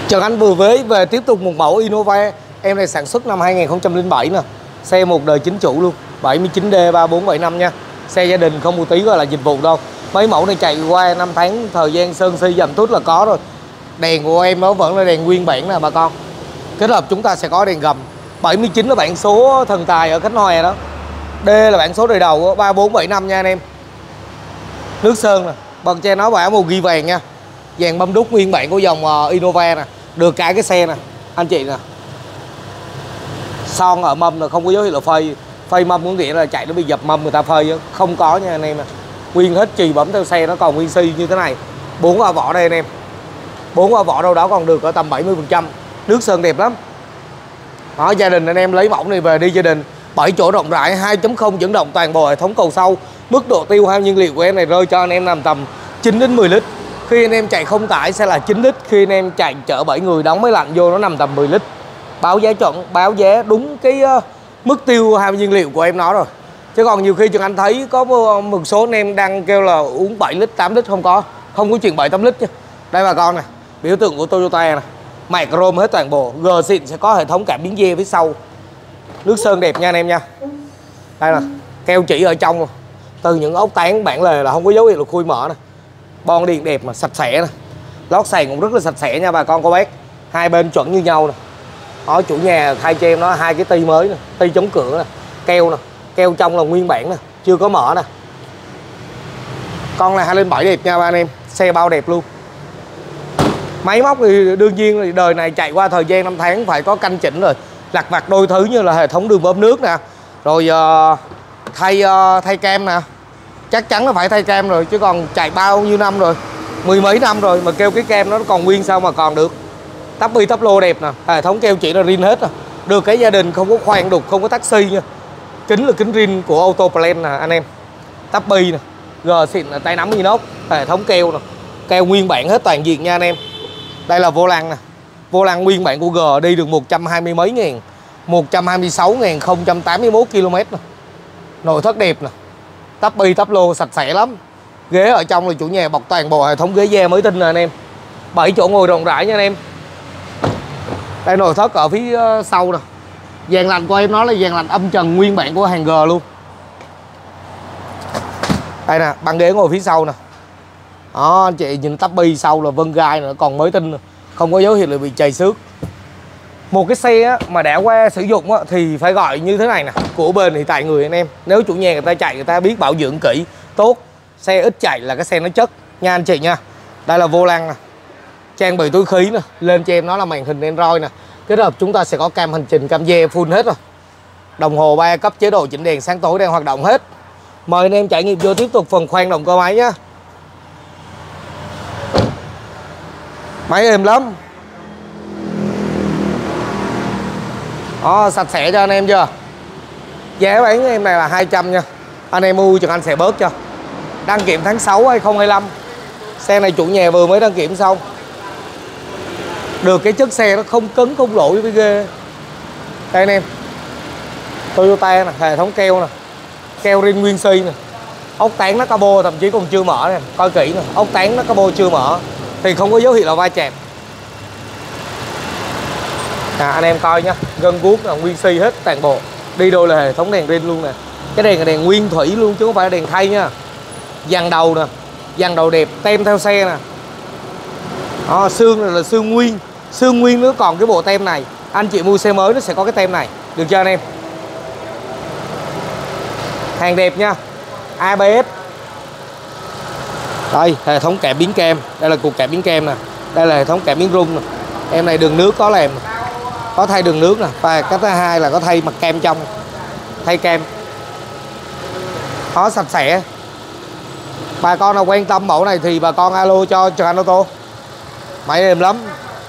Trần Anh vừa về tiếp tục một mẫu Innova. Em này sản xuất năm 2007 nè. Xe một đời chính chủ luôn, 79D3475 nha. Xe gia đình không một tí gọi là dịch vụ đâu. Mấy mẫu này chạy qua 5 tháng thời gian sơn si dầm tút là có rồi. Đèn của em nó vẫn là đèn nguyên bản nè bà con. Kết hợp chúng ta sẽ có đèn gầm. 79 là bản số thần tài ở Khánh Hòa đó. D là bản số đời đầu 3475 nha anh em. Nước sơn nè, bằng che nó bảo màu ghi vàng nha. Dàn bấm đúc nguyên bản của dòng Innova nè. Được cái xe nè anh chị nè. Son ở mâm là không có dấu hiệu là phơi. Phơi mâm có nghĩa là chạy nó bị dập mâm người ta phơi chứ. Không có nha anh em nè. Nguyên hết chì bấm theo xe nó còn nguyên si như thế này. 4 hoa vỏ đây anh em. 4 hoa vỏ đâu đó còn được ở tầm 70%. Nước sơn đẹp lắm. Đó, gia đình anh em lấy mẫu này về đi gia đình. 7 chỗ rộng rãi, 2.0 dẫn động toàn bộ hệ thống cầu sau. Mức độ tiêu hao nhiên liệu của em này rơi cho anh em nằm tầm 9 đến 10 lít. Khi anh em chạy không tải sẽ là 9 lít. Khi anh em chạy chở 7 người đóng máy lạnh vô nó nằm tầm 10 lít. Báo giá chuẩn, báo giá đúng cái mức tiêu hao nhiên liệu của em nó rồi. Chứ còn nhiều khi Trần Anh thấy có một số anh em đang kêu là uống 7 lít, 8 lít không có chuyện 7-8 lít chứ. Đây bà con nè, biểu tượng của Toyota nè. Mạc chrome hết toàn bộ. G xịn sẽ có hệ thống cảm biến dê phía sau. Nước sơn đẹp nha anh em nha. Đây nè, keo chỉ ở trong luôn. Từ những ốc tán bản lề là không có dấu hiệu là khui mở nè. Bon điện đẹp mà sạch sẽ nè. Lót sàn cũng rất là sạch sẽ nha bà con cô bác. Hai bên chuẩn như nhau nè. Đó, chủ nhà thay cho em nó 2 cái ti mới nè, ti chống cửa nè, keo nè, keo trong là nguyên bản nè, chưa có mở nè. Con này 207 đẹp nha ba anh em, xe bao đẹp luôn. Máy móc thì đương nhiên thì đời này chạy qua thời gian 5 tháng phải có canh chỉnh rồi. Lặt vặt đôi thứ như là hệ thống đường bơm nước nè, rồi thay cam nè. Chắc chắn là phải thay cam rồi, chứ còn chạy bao nhiêu năm rồi, 10 mấy năm rồi mà kêu cái cam nó còn nguyên sao mà còn được. Tắp bi tắp lô đẹp nè, hệ thống keo chỉ là rin hết nè. Được cái gia đình không có khoan đục, không có taxi nha. Kính là kính rin của Autoplan nè anh em. Tắp bi nè, G xịn là tay nắm inox, hệ thống keo nè. Keo nguyên bản hết toàn diện nha anh em. Đây là vô lăng nè. Vô lăng nguyên bản của G đi được 120 mấy ngàn, 126.081 km nè. Nội thất đẹp nè. Tắp bi tắp lô sạch sẽ lắm. Ghế ở trong là chủ nhà bọc toàn bộ hệ thống ghế da mới tinh nè anh em. 7 chỗ ngồi rộng rãi nha anh em. Đây nội thất ở phía sau nè. Dàn lạnh của em nó là dàn lạnh âm trần nguyên bản của hàng G luôn. Đây nè, băng ghế ngồi phía sau nè. Đó, anh chị nhìn tắp bi sau là vân gai nữa, còn mới tinh, không có dấu hiệu là bị chày xước. Một cái xe á, mà đã qua sử dụng á, thì phải gọi như thế này nè, của bên thì tại người anh em. Nếu chủ nhà người ta chạy người ta biết bảo dưỡng kỹ, tốt, xe ít chạy là cái xe nó chất nha anh chị nha. Đây là vô lăng nè, trang bị túi khí nè, lên cho em nó là màn hình Android nè. Kết hợp chúng ta sẽ có cam hành trình, cam dè full hết rồi. Đồng hồ 3 cấp chế độ chỉnh đèn sáng tối đang hoạt động hết. Mời anh em trải nghiệm vô tiếp tục phần khoan động cơ máy nhé. Máy êm lắm. Đó, sạch sẽ cho anh em chưa. Giá bán em này là 200 nha. Anh em mua Trần Anh sẽ bớt cho. Đăng kiểm tháng 6 2025. Xe này chủ nhà vừa mới đăng kiểm xong. Được cái chất xe nó không cứng không lỗi với ghê. Đây anh em, Toyota nè, hệ thống keo nè, keo rin nguyên si nè. Ốc tán nó cabo thậm chí còn chưa mở nè, coi kỹ nè, ốc tán nó cabo chưa mở thì không có dấu hiệu là va chạm. Anh em coi nhá, gân guốc là nguyên si hết toàn bộ. Đi đôi là hệ thống đèn rin luôn nè. Cái đèn là đèn nguyên thủy luôn chứ không phải là đèn thay nha. Dàn đầu nè, dàn đầu đẹp, tem theo xe nè. Đó, xương này là xương nguyên. Xương nguyên nữa còn cái bộ tem này. Anh chị mua xe mới nó sẽ có cái tem này. Được chưa anh em? Hàng đẹp nha. ABS. Đây, hệ thống cảm biến cam. Đây là cục cảm biến cam nè. Đây là hệ thống cảm biến rung nè. Em này đường nước có làm. Có thay đường nước nè. Và cái thứ hai là có thay mặt cam trong. Thay cam. Đó, sạch sẽ. Bà con nào quan tâm mẫu này thì bà con alo cho Trần Anh Ô Tô. Máy êm lắm.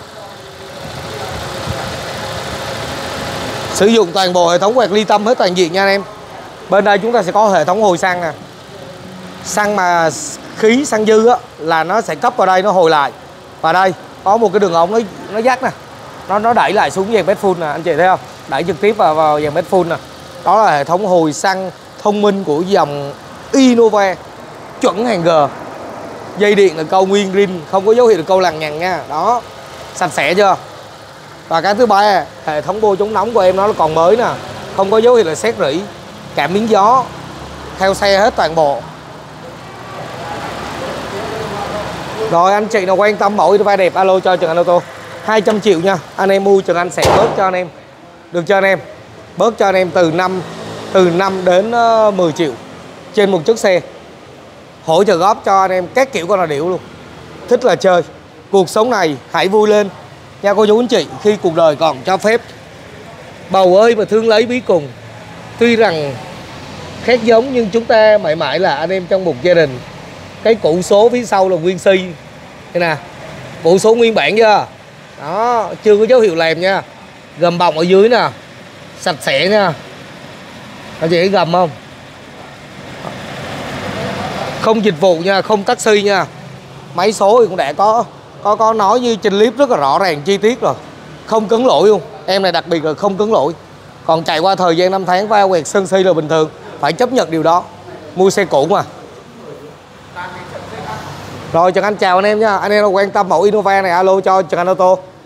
Sử dụng toàn bộ hệ thống quạt ly tâm hết toàn diện nha anh em. Bên đây chúng ta sẽ có hệ thống hồi xăng nè. Xăng mà khí xăng dư á, là nó sẽ cấp vào đây nó hồi lại. Và đây có một cái đường ống nó dắt nè. Nó đẩy lại xuống dàn bét full nè, anh chị thấy không? Đẩy trực tiếp vào dàn bét full nè. Đó là hệ thống hồi xăng thông minh của dòng Innova chuẩn hàng G. Dây điện là câu nguyên rin, không có dấu hiệu là câu lằng nhằng nha. Đó. Sạch sẽ chưa? Và cái thứ ba, hệ thống bô chống nóng của em nó còn mới nè, không có dấu hiệu là sét rỉ, cảm biến gió theo xe hết toàn bộ. Rồi anh chị nào quan tâm mẫu Innova đẹp alo cho Trần Anh Ô Tô. 200 triệu nha. Anh em mua Trần Anh sẽ bớt cho anh em. Được cho anh em. Bớt cho anh em từ 5 đến 10 triệu trên một chiếc xe. Hỗ trợ góp cho anh em các kiểu con là điệu luôn. Thích là chơi. Cuộc sống này hãy vui lên nha cô chú anh chị, khi cuộc đời còn cho phép. Bầu ơi mà thương lấy bí cùng. Tuy rằng khác giống nhưng chúng ta mãi mãi là anh em trong một gia đình. Cái củ số phía sau là nguyên si. Đây nè, bộ số nguyên bản chưa? Đó, chưa có dấu hiệu lèm nha. Gầm bọc ở dưới nè, sạch sẽ nha. Anh chị thấy gầm không? Không dịch vụ nha, không taxi nha. Máy số thì cũng đã có nói như trên clip rất là rõ ràng chi tiết rồi. Không cấn lỗi luôn. Em này đặc biệt là không cấn lỗi. Còn chạy qua thời gian 5 tháng va quẹt sân si là bình thường. Phải chấp nhận điều đó. Mua xe cũ mà. Rồi Trần Anh chào anh em nha. Anh em nào quan tâm mẫu Innova này alo cho Trần Anh Ô Tô.